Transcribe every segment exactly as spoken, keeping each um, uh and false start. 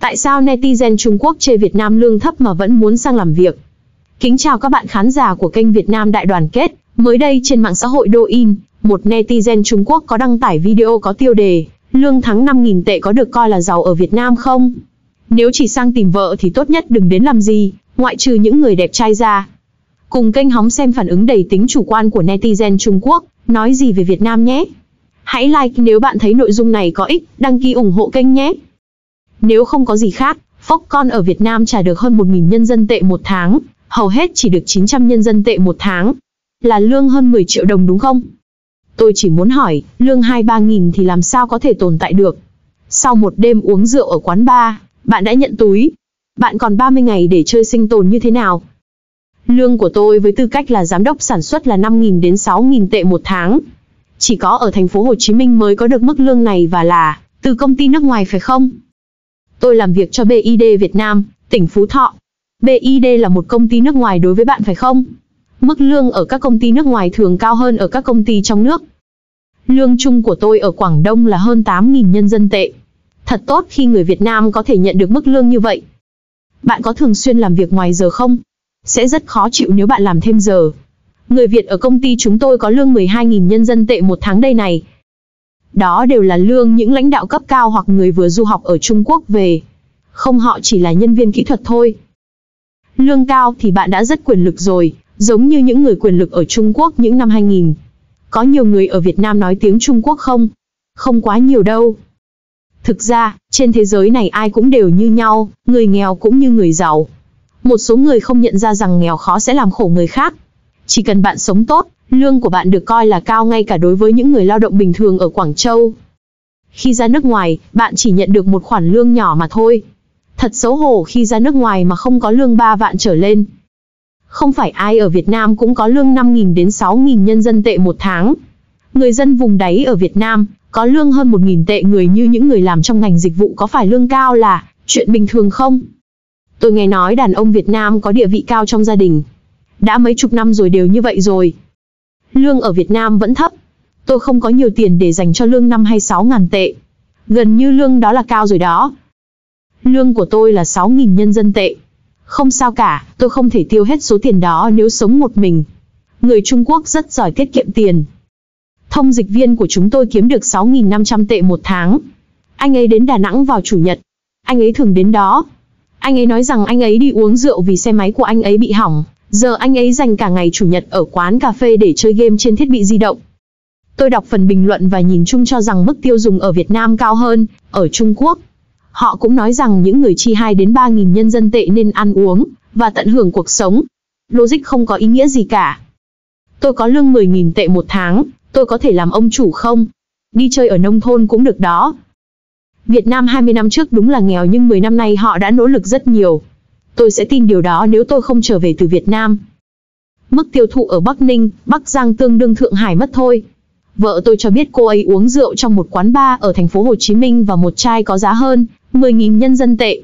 Tại sao netizen Trung Quốc chê Việt Nam lương thấp mà vẫn muốn sang làm việc? Kính chào các bạn khán giả của kênh Việt Nam Đại Đoàn Kết. Mới đây trên mạng xã hội Douyin, một netizen Trung Quốc có đăng tải video có tiêu đề lương tháng năm nghìn tệ có được coi là giàu ở Việt Nam không? Nếu chỉ sang tìm vợ thì tốt nhất đừng đến làm gì, ngoại trừ những người đẹp trai ra. Cùng kênh hóng xem phản ứng đầy tính chủ quan của netizen Trung Quốc, nói gì về Việt Nam nhé. Hãy like nếu bạn thấy nội dung này có ích, đăng ký ủng hộ kênh nhé. Nếu không có gì khác, Foxconn ở Việt Nam trả được hơn một nghìn nhân dân tệ một tháng, hầu hết chỉ được chín trăm nhân dân tệ một tháng. Là lương hơn mười triệu đồng đúng không? Tôi chỉ muốn hỏi, lương hai ba nghìn thì làm sao có thể tồn tại được? Sau một đêm uống rượu ở quán bar, bạn đã nhận túi. Bạn còn ba mươi ngày để chơi sinh tồn như thế nào? Lương của tôi với tư cách là giám đốc sản xuất là năm nghìn đến sáu nghìn tệ một tháng. Chỉ có ở thành phố Hồ Chí Minh mới có được mức lương này và là từ công ty nước ngoài phải không? Tôi làm việc cho bê i đê Việt Nam, tỉnh Phú Thọ. bê i đê là một công ty nước ngoài đối với bạn phải không? Mức lương ở các công ty nước ngoài thường cao hơn ở các công ty trong nước. Lương chung của tôi ở Quảng Đông là hơn tám nghìn nhân dân tệ. Thật tốt khi người Việt Nam có thể nhận được mức lương như vậy. Bạn có thường xuyên làm việc ngoài giờ không? Sẽ rất khó chịu nếu bạn làm thêm giờ. Người Việt ở công ty chúng tôi có lương mười hai nghìn nhân dân tệ một tháng đây này. Đó đều là lương những lãnh đạo cấp cao hoặc người vừa du học ở Trung Quốc về. Không, họ chỉ là nhân viên kỹ thuật thôi. Lương cao thì bạn đã rất quyền lực rồi, giống như những người quyền lực ở Trung Quốc những năm hai nghìn. Có nhiều người ở Việt Nam nói tiếng Trung Quốc không? Không quá nhiều đâu. Thực ra, trên thế giới này ai cũng đều như nhau, người nghèo cũng như người giàu. Một số người không nhận ra rằng nghèo khó sẽ làm khổ người khác. Chỉ cần bạn sống tốt, lương của bạn được coi là cao ngay cả đối với những người lao động bình thường ở Quảng Châu. Khi ra nước ngoài, bạn chỉ nhận được một khoản lương nhỏ mà thôi. Thật xấu hổ khi ra nước ngoài mà không có lương ba vạn trở lên. Không phải ai ở Việt Nam cũng có lương năm nghìn đến sáu nghìn nhân dân tệ một tháng. Người dân vùng đáy ở Việt Nam có lương hơn một nghìn tệ người như những người làm trong ngành dịch vụ có phải lương cao là chuyện bình thường không? Tôi nghe nói đàn ông Việt Nam có địa vị cao trong gia đình. Đã mấy chục năm rồi đều như vậy rồi. Lương ở Việt Nam vẫn thấp. Tôi không có nhiều tiền để dành cho lương năm hay sáu ngàn tệ. Gần như lương đó là cao rồi đó. Lương của tôi là sáu nghìn nhân dân tệ. Không sao cả, tôi không thể tiêu hết số tiền đó nếu sống một mình. Người Trung Quốc rất giỏi tiết kiệm tiền. Thông dịch viên của chúng tôi kiếm được sáu nghìn năm trăm tệ một tháng. Anh ấy đến Đà Nẵng vào Chủ nhật. Anh ấy thường đến đó. Anh ấy nói rằng anh ấy đi uống rượu vì xe máy của anh ấy bị hỏng. Giờ anh ấy dành cả ngày Chủ nhật ở quán cà phê để chơi game trên thiết bị di động. Tôi đọc phần bình luận và nhìn chung cho rằng mức tiêu dùng ở Việt Nam cao hơn ở Trung Quốc. Họ cũng nói rằng những người chi hai đến ba nghìn nhân dân tệ nên ăn uống và tận hưởng cuộc sống. Logic không có ý nghĩa gì cả. Tôi có lương mười nghìn tệ một tháng, tôi có thể làm ông chủ không? Đi chơi ở nông thôn cũng được đó. Việt Nam hai mươi năm trước đúng là nghèo nhưng mười năm nay họ đã nỗ lực rất nhiều. Tôi sẽ tin điều đó nếu tôi không trở về từ Việt Nam. Mức tiêu thụ ở Bắc Ninh, Bắc Giang tương đương Thượng Hải mất thôi. Vợ tôi cho biết cô ấy uống rượu trong một quán bar ở thành phố Hồ Chí Minh và một chai có giá hơn mười nghìn nhân dân tệ.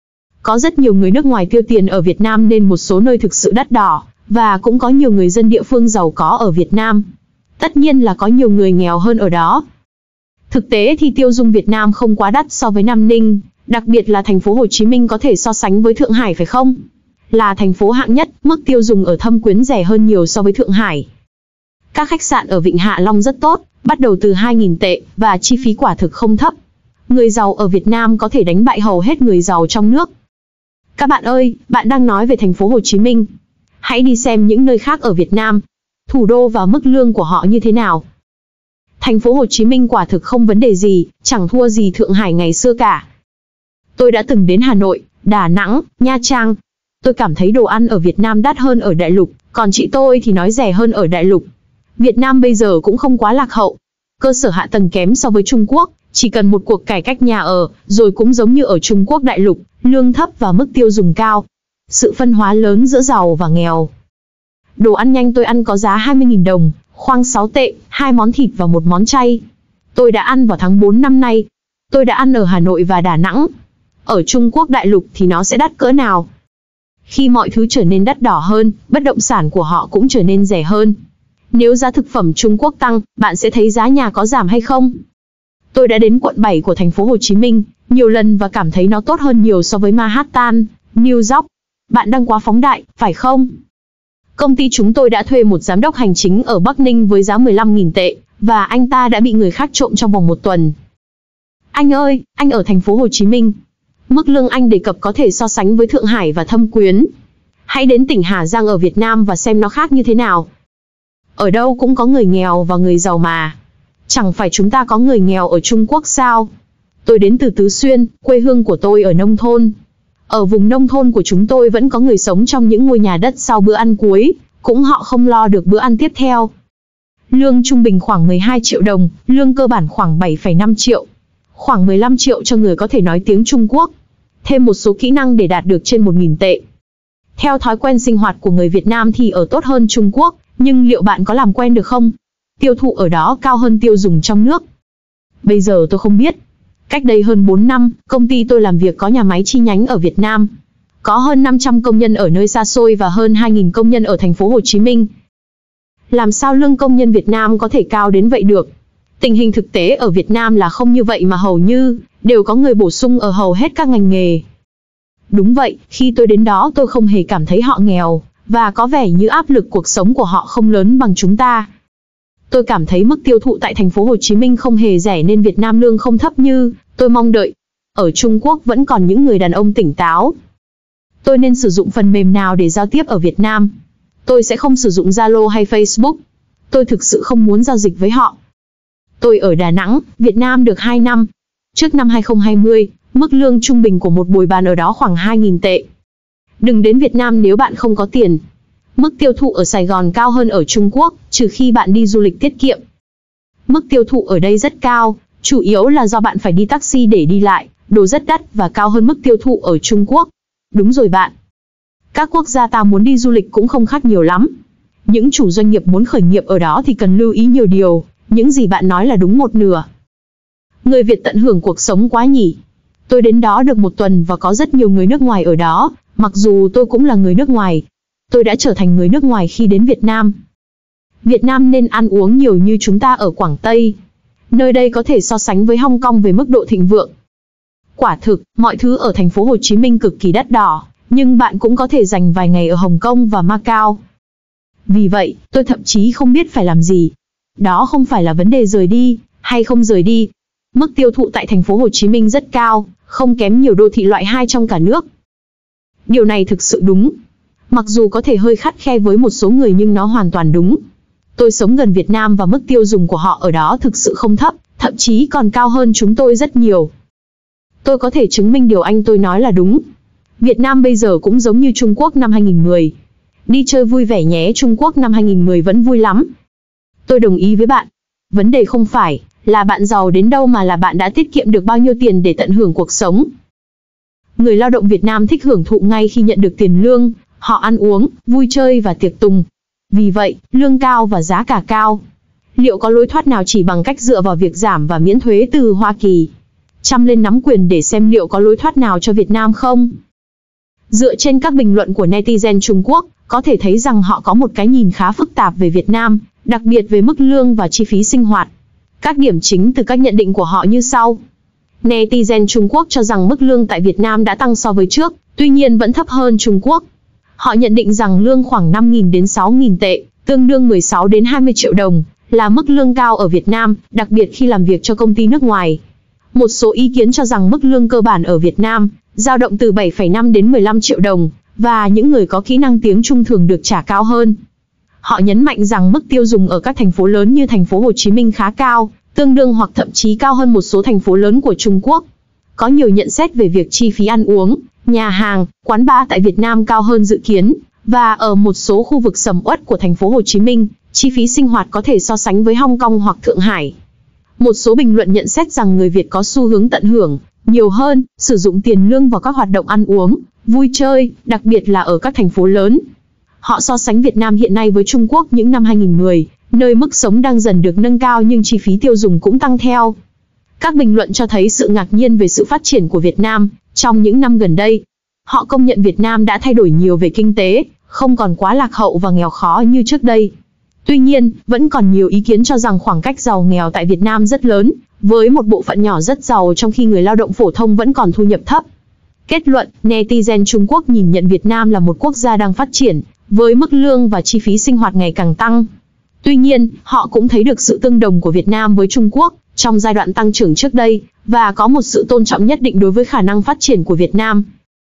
Có rất nhiều người nước ngoài tiêu tiền ở Việt Nam nên một số nơi thực sự đắt đỏ, và cũng có nhiều người dân địa phương giàu có ở Việt Nam. Tất nhiên là có nhiều người nghèo hơn ở đó. Thực tế thì tiêu dùng Việt Nam không quá đắt so với Nam Ninh, đặc biệt là thành phố Hồ Chí Minh có thể so sánh với Thượng Hải phải không? Là thành phố hạng nhất, mức tiêu dùng ở Thâm Quyến rẻ hơn nhiều so với Thượng Hải. Các khách sạn ở Vịnh Hạ Long rất tốt, bắt đầu từ hai nghìn tệ, và chi phí quả thực không thấp. Người giàu ở Việt Nam có thể đánh bại hầu hết người giàu trong nước. Các bạn ơi, bạn đang nói về thành phố Hồ Chí Minh. Hãy đi xem những nơi khác ở Việt Nam. Thủ đô và mức lương của họ như thế nào. Thành phố Hồ Chí Minh quả thực không vấn đề gì, chẳng thua gì Thượng Hải ngày xưa cả. Tôi đã từng đến Hà Nội, Đà Nẵng, Nha Trang. Tôi cảm thấy đồ ăn ở Việt Nam đắt hơn ở Đại Lục, còn chị tôi thì nói rẻ hơn ở Đại Lục. Việt Nam bây giờ cũng không quá lạc hậu. Cơ sở hạ tầng kém so với Trung Quốc, chỉ cần một cuộc cải cách nhà ở, rồi cũng giống như ở Trung Quốc Đại Lục, lương thấp và mức tiêu dùng cao. Sự phân hóa lớn giữa giàu và nghèo. Đồ ăn nhanh tôi ăn có giá hai mươi nghìn đồng, khoang sáu tệ, hai món thịt và một món chay. Tôi đã ăn vào tháng tư năm nay. Tôi đã ăn ở Hà Nội và Đà Nẵng. Ở Trung Quốc Đại Lục thì nó sẽ đắt cỡ nào? Khi mọi thứ trở nên đắt đỏ hơn, bất động sản của họ cũng trở nên rẻ hơn. Nếu giá thực phẩm Trung Quốc tăng, bạn sẽ thấy giá nhà có giảm hay không? Tôi đã đến quận bảy của thành phố Hồ Chí Minh, nhiều lần và cảm thấy nó tốt hơn nhiều so với Manhattan, New York. Bạn đang quá phóng đại, phải không? Công ty chúng tôi đã thuê một giám đốc hành chính ở Bắc Ninh với giá mười lăm nghìn tệ, và anh ta đã bị người khác trộm trong vòng một tuần. Anh ơi, anh ở thành phố Hồ Chí Minh. Mức lương anh đề cập có thể so sánh với Thượng Hải và Thâm Quyến. Hãy đến tỉnh Hà Giang ở Việt Nam và xem nó khác như thế nào. Ở đâu cũng có người nghèo và người giàu mà. Chẳng phải chúng ta có người nghèo ở Trung Quốc sao? Tôi đến từ Tứ Xuyên, quê hương của tôi ở nông thôn. Ở vùng nông thôn của chúng tôi vẫn có người sống trong những ngôi nhà đất sau bữa ăn cuối, cũng họ không lo được bữa ăn tiếp theo. Lương trung bình khoảng mười hai triệu đồng, lương cơ bản khoảng bảy phẩy năm triệu. Khoảng mười lăm triệu cho người có thể nói tiếng Trung Quốc. Thêm một số kỹ năng để đạt được trên một nghìn tệ. Theo thói quen sinh hoạt của người Việt Nam thì ở tốt hơn Trung Quốc, nhưng liệu bạn có làm quen được không? Tiêu thụ ở đó cao hơn tiêu dùng trong nước. Bây giờ tôi không biết. Cách đây hơn bốn năm, công ty tôi làm việc có nhà máy chi nhánh ở Việt Nam. Có hơn năm trăm công nhân ở nơi xa xôi và hơn hai nghìn công nhân ở thành phố Hồ Chí Minh. Làm sao lương công nhân Việt Nam có thể cao đến vậy được? Tình hình thực tế ở Việt Nam là không như vậy mà hầu như đều có người bổ sung ở hầu hết các ngành nghề. Đúng vậy, khi tôi đến đó tôi không hề cảm thấy họ nghèo, và có vẻ như áp lực cuộc sống của họ không lớn bằng chúng ta. Tôi cảm thấy mức tiêu thụ tại thành phố Hồ Chí Minh không hề rẻ nên Việt Nam lương không thấp như tôi mong đợi. Ở Trung Quốc vẫn còn những người đàn ông tỉnh táo. Tôi nên sử dụng phần mềm nào để giao tiếp ở Việt Nam? Tôi sẽ không sử dụng Zalo hay Facebook. Tôi thực sự không muốn giao dịch với họ. Tôi ở Đà Nẵng, Việt Nam được hai năm. Trước năm hai không hai không, mức lương trung bình của một bồi bàn ở đó khoảng hai nghìn tệ. Đừng đến Việt Nam nếu bạn không có tiền. Mức tiêu thụ ở Sài Gòn cao hơn ở Trung Quốc, trừ khi bạn đi du lịch tiết kiệm. Mức tiêu thụ ở đây rất cao, chủ yếu là do bạn phải đi taxi để đi lại, đồ rất đắt và cao hơn mức tiêu thụ ở Trung Quốc. Đúng rồi bạn. Các quốc gia ta muốn đi du lịch cũng không khác nhiều lắm. Những chủ doanh nghiệp muốn khởi nghiệp ở đó thì cần lưu ý nhiều điều, những gì bạn nói là đúng một nửa. Người Việt tận hưởng cuộc sống quá nhỉ. Tôi đến đó được một tuần và có rất nhiều người nước ngoài ở đó, mặc dù tôi cũng là người nước ngoài. Tôi đã trở thành người nước ngoài khi đến Việt Nam. Việt Nam nên ăn uống nhiều như chúng ta ở Quảng Tây. Nơi đây có thể so sánh với Hong Kong về mức độ thịnh vượng. Quả thực, mọi thứ ở thành phố Hồ Chí Minh cực kỳ đắt đỏ, nhưng bạn cũng có thể dành vài ngày ở Hồng Kông và Macau. Vì vậy, tôi thậm chí không biết phải làm gì. Đó không phải là vấn đề rời đi, hay không rời đi. Mức tiêu thụ tại thành phố Hồ Chí Minh rất cao, không kém nhiều đô thị loại hai trong cả nước. Điều này thực sự đúng. Mặc dù có thể hơi khắt khe với một số người nhưng nó hoàn toàn đúng. Tôi sống gần Việt Nam và mức tiêu dùng của họ ở đó thực sự không thấp, thậm chí còn cao hơn chúng tôi rất nhiều. Tôi có thể chứng minh điều anh tôi nói là đúng. Việt Nam bây giờ cũng giống như Trung Quốc năm hai không một không. Đi chơi vui vẻ nhé, Trung Quốc năm hai không một không vẫn vui lắm. Tôi đồng ý với bạn. Vấn đề không phải là bạn giàu đến đâu mà là bạn đã tiết kiệm được bao nhiêu tiền để tận hưởng cuộc sống. Người lao động Việt Nam thích hưởng thụ ngay khi nhận được tiền lương, họ ăn uống, vui chơi và tiệc tùng. Vì vậy, lương cao và giá cả cao. Liệu có lối thoát nào chỉ bằng cách dựa vào việc giảm và miễn thuế từ Hoa Kỳ? Chăm lên nắm quyền để xem liệu có lối thoát nào cho Việt Nam không? Dựa trên các bình luận của netizen Trung Quốc, có thể thấy rằng họ có một cái nhìn khá phức tạp về Việt Nam, đặc biệt về mức lương và chi phí sinh hoạt. Các điểm chính từ các nhận định của họ như sau. Netizen Trung Quốc cho rằng mức lương tại Việt Nam đã tăng so với trước, tuy nhiên vẫn thấp hơn Trung Quốc. Họ nhận định rằng lương khoảng năm nghìn đến sáu nghìn tệ, tương đương mười sáu đến hai mươi triệu đồng, là mức lương cao ở Việt Nam, đặc biệt khi làm việc cho công ty nước ngoài. Một số ý kiến cho rằng mức lương cơ bản ở Việt Nam dao động từ bảy phẩy năm đến mười lăm triệu đồng, và những người có kỹ năng tiếng Trung thường được trả cao hơn. Họ nhấn mạnh rằng mức tiêu dùng ở các thành phố lớn như thành phố Hồ Chí Minh khá cao, tương đương hoặc thậm chí cao hơn một số thành phố lớn của Trung Quốc. Có nhiều nhận xét về việc chi phí ăn uống, nhà hàng, quán bar tại Việt Nam cao hơn dự kiến, và ở một số khu vực sầm uất của thành phố Hồ Chí Minh, chi phí sinh hoạt có thể so sánh với Hong Kong hoặc Thượng Hải. Một số bình luận nhận xét rằng người Việt có xu hướng tận hưởng nhiều hơn, sử dụng tiền lương vào các hoạt động ăn uống, vui chơi, đặc biệt là ở các thành phố lớn. Họ so sánh Việt Nam hiện nay với Trung Quốc những năm hai không một không, nơi mức sống đang dần được nâng cao nhưng chi phí tiêu dùng cũng tăng theo. Các bình luận cho thấy sự ngạc nhiên về sự phát triển của Việt Nam trong những năm gần đây. Họ công nhận Việt Nam đã thay đổi nhiều về kinh tế, không còn quá lạc hậu và nghèo khó như trước đây. Tuy nhiên, vẫn còn nhiều ý kiến cho rằng khoảng cách giàu nghèo tại Việt Nam rất lớn, với một bộ phận nhỏ rất giàu trong khi người lao động phổ thông vẫn còn thu nhập thấp. Kết luận, netizen Trung Quốc nhìn nhận Việt Nam là một quốc gia đang phát triển, với mức lương và chi phí sinh hoạt ngày càng tăng. Tuy nhiên, họ cũng thấy được sự tương đồng của Việt Nam với Trung Quốc trong giai đoạn tăng trưởng trước đây, và có một sự tôn trọng nhất định đối với khả năng phát triển của Việt Nam.